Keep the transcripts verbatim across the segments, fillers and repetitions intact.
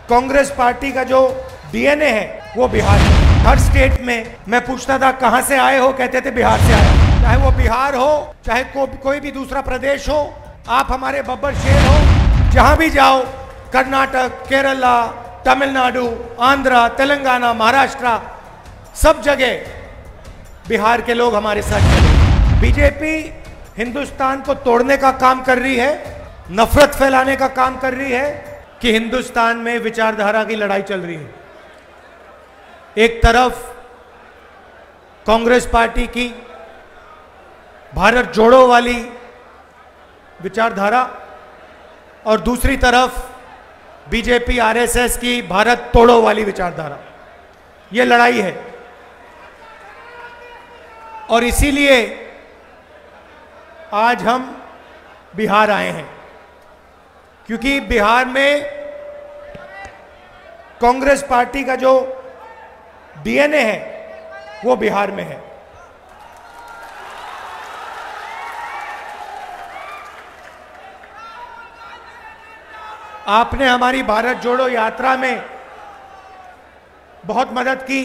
Congress party का जो DNA है वो बिहार है। हर स्टेट में मैं पूछता था कहां से आए हो, कहते थे बिहार से आए। चाहे वो बिहार हो, चाहे को, कोई भी दूसरा प्रदेश हो, आप हमारे बब्बर शेर हो। जहां भी जाओ, कर्नाटक, केरला, तमिलनाडु, आंध्रा, तेलंगाना, महाराष्ट्र, सब जगह बिहार के लोग हमारे साथ चले। बीजेपी हिंदुस्तान को तोड़ने का काम कर रही है, नफरत फैलाने का काम कर रही है कि हिंदुस्तान में विचारधारा की लड़ाई चल रही है। एक तरफ कांग्रेस पार्टी की भारत जोड़ो वाली विचारधारा और दूसरी तरफ बीजेपी आरएसएस की भारत तोड़ो वाली विचारधारा, ये लड़ाई है। और इसीलिए आज हम बिहार आए हैं, क्योंकि बिहार में कांग्रेस पार्टी का जो डीएनए है वो बिहार में है। आपने हमारी भारत जोड़ो यात्रा में बहुत मदद की।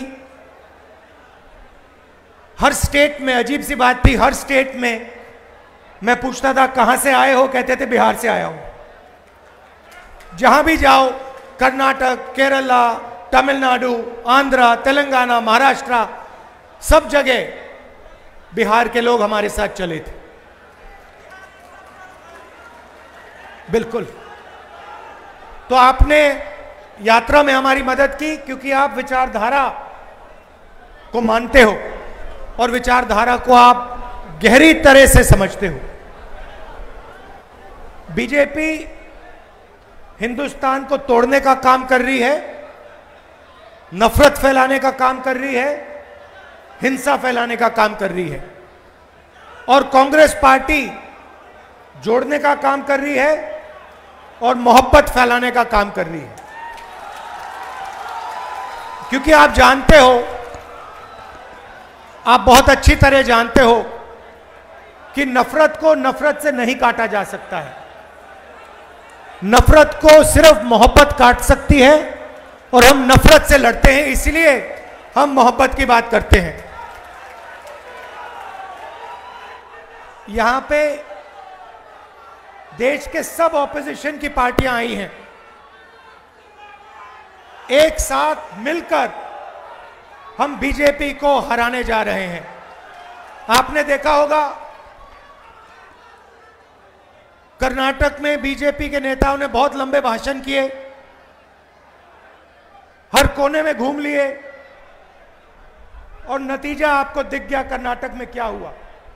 हर स्टेट में, अजीब सी बात थी, हर स्टेट में मैं पूछता था कहां से आए हो, कहते थे बिहार से आया हूं। जहां भी जाओ, कर्नाटक, केरला, तमिलनाडु, आंध्रा, तेलंगाना, महाराष्ट्र, सब जगह बिहार के लोग हमारे साथ चले थे। बिल्कुल। तो आपने यात्रा में हमारी मदद की क्योंकि आप विचारधारा को मानते हो और विचारधारा को आप गहरी तरह से समझते हो। बीजेपी हिंदुस्तान को तोड़ने का काम कर रही है, नफरत फैलाने का काम कर रही है, हिंसा फैलाने का काम कर रही है। और कांग्रेस पार्टी जोड़ने का काम कर रही है और मोहब्बत फैलाने का काम कर रही है। क्योंकि आप जानते हो, आप बहुत अच्छी तरह जानते हो कि नफरत को नफरत से नहीं काटा जा सकता है। नफरत को सिर्फ मोहब्बत काट सकती है और हम नफरत से लड़ते हैं, इसलिए हम मोहब्बत की बात करते हैं। यहां पे देश के सब ऑपोजिशन की पार्टियां आई हैं, एक साथ मिलकर हम बीजेपी को हराने जा रहे हैं। आपने देखा होगा कर्नाटक में बीजेपी के नेताओं ने बहुत लंबे भाषण किए, हर कोने में घूम लिए और नतीजा आपको दिख गया कर्नाटक में क्या हुआ।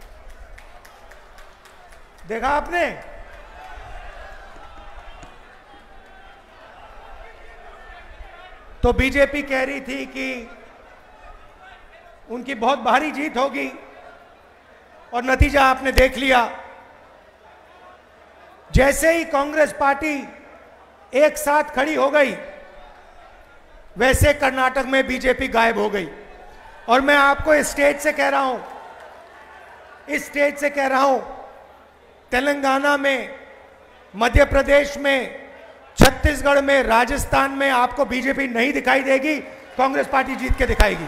देखा आपने? तो बीजेपी कह रही थी कि उनकी बहुत भारी जीत होगी और नतीजा आपने देख लिया। जैसे ही कांग्रेस पार्टी एक साथ खड़ी हो गई, वैसे कर्नाटक में बीजेपी गायब हो गई। और मैं आपको इस स्टेज से कह रहा हूं, इस स्टेज से कह रहा हूं, तेलंगाना में, मध्य प्रदेश में, छत्तीसगढ़ में, राजस्थान में आपको बीजेपी नहीं दिखाई देगी, कांग्रेस पार्टी जीत के दिखाएगी।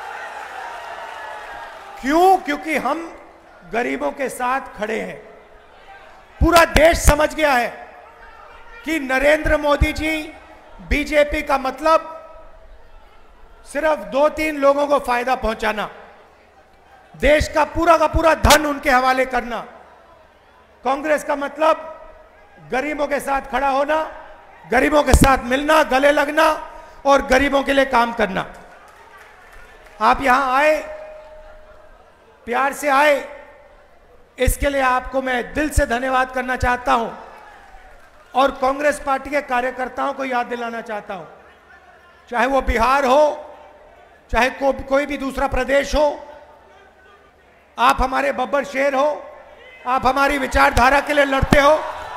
क्यों? क्योंकि हम गरीबों के साथ खड़े हैं। पूरा देश समझ गया है कि नरेंद्र मोदी जी, बीजेपी का मतलब सिर्फ दो तीन लोगों को फायदा पहुंचाना, देश का पूरा का पूरा धन उनके हवाले करना। कांग्रेस का मतलब गरीबों के साथ खड़ा होना, गरीबों के साथ मिलना, गले लगना और गरीबों के लिए काम करना। आप यहां आए, प्यार से आए, इसके लिए आपको मैं दिल से धन्यवाद करना चाहता हूं और कांग्रेस पार्टी के कार्यकर्ताओं को याद दिलाना चाहता हूं। चाहे वो बिहार हो, चाहे को, कोई भी दूसरा प्रदेश हो, आप हमारे बब्बर शेर हो, आप हमारी विचारधारा के लिए लड़ते हो,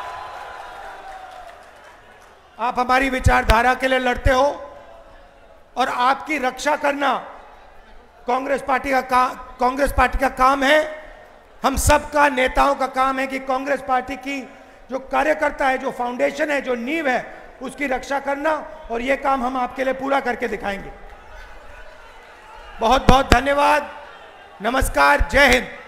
आप हमारी विचारधारा के लिए लड़ते हो और आपकी रक्षा करना कांग्रेस पार्टी का का, कांग्रेस पार्टी का काम है। हम सब का, नेताओं का काम है कि कांग्रेस पार्टी की जो कार्यकर्ता है, जो फाउंडेशन है, जो नींव है, उसकी रक्षा करना, और ये काम हम आपके लिए पूरा करके दिखाएंगे। बहुत बहुत धन्यवाद। नमस्कार। जय हिंद।